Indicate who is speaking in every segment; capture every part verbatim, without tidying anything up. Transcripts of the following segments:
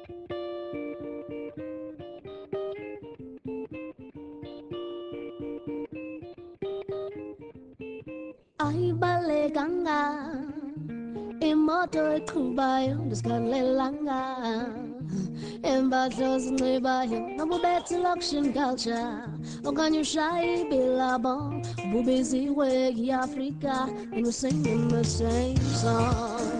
Speaker 1: Ai bale ganga, imoto kubayo, diskale langa. Embazos nebayo, no better luxury culture. Oganyu shai bilabo, bubizi way Africa, and we're singing the same song.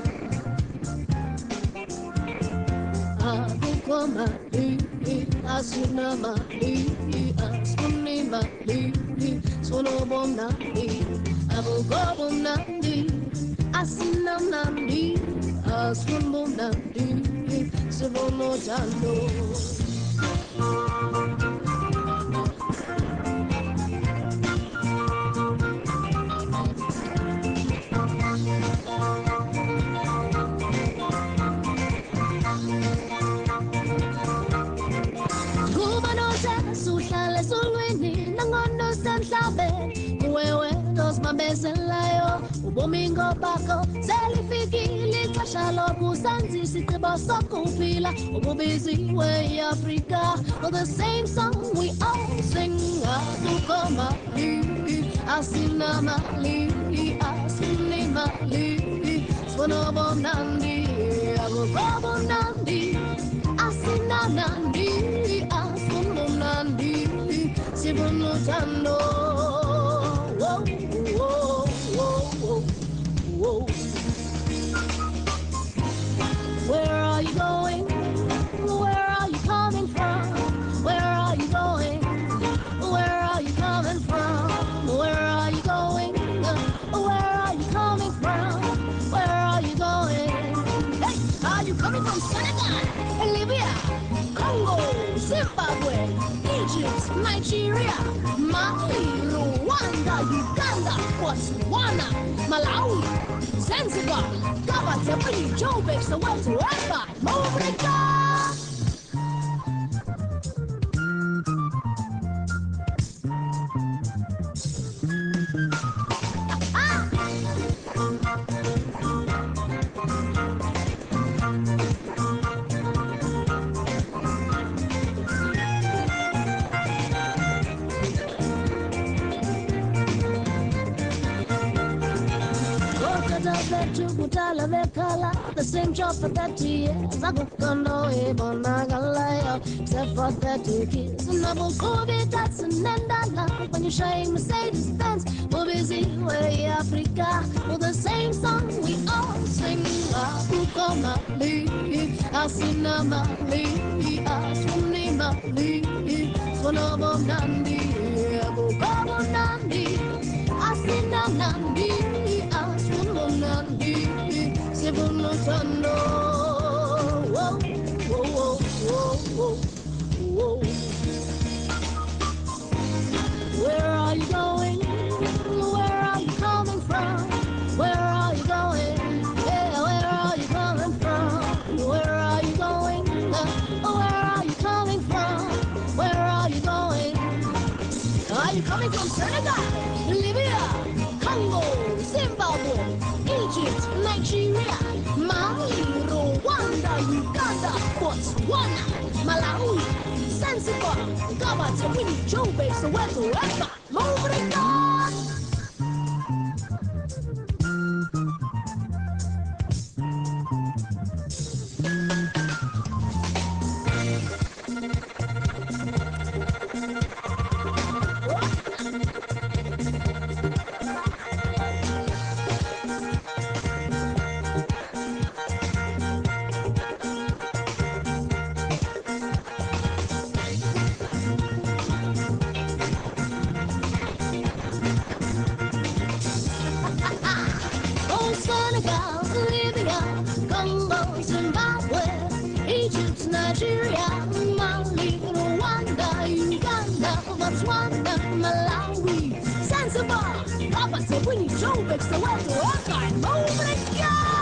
Speaker 1: Abuko mali, asuna mali, asuni mali, sono bonani. Abuko bonani, asuna mali, asun bonani, sevono jalo. Suhlale sulwini nangono senhlabe kuwewe dos mabeselayo ubomingo bakho selifikile ixesha lokusanzi sicebo sokuphila ububiziwe Africa. For the same song we all sing, akukho mali asina mali asini mali sifuna bonandi akukho bonandi asina nandi asuna nandi sifuna uthando. Whoa, whoa, whoa, whoa. Where are you going? Where are you coming from? Where are you going? Where are you coming from? Where are you going? Where are you coming from? Where are you going? Hey, are you coming from Senegal, Libya, Congo, Zimbabwe, Egypt, Nigeria, Mali, Rwanda, Uganda, Botswana, Malawi, Zanzibar, Gaba, Tabini, Joburg, Soweto, Aba, Africa. The same job for thirty years. I go condo even I got lie except for thirty kids. And I will go be that's an end I love when you shine Mercedes Benz. We're busy way Africa. For the same song we all sing. Akuko mali, asina mali, asuni mali, sono bonandi, akuko bonandi, asina nandi, asunu nandi. Whoa, whoa, whoa, whoa, whoa. Where are you going? Where are you coming from? Where are you going? Yeah, where are you coming from? Where are you going? Where are you coming from? Where are you going? Are you coming from Senegal, Libya, Congo, Zimbabwe, Egypt, Nigeria, Mali, Rwanda, Uganda, Botswana, Malawi, Zanzibar, Gaba, Tabini, Joburg, Soweto, Aba, Africa. Nigeria, Mali, Rwanda, Uganda, Botswana, Malawi, Zanzibar, Gaba, Tabini, Joburg, Soweto, Aba, Africa.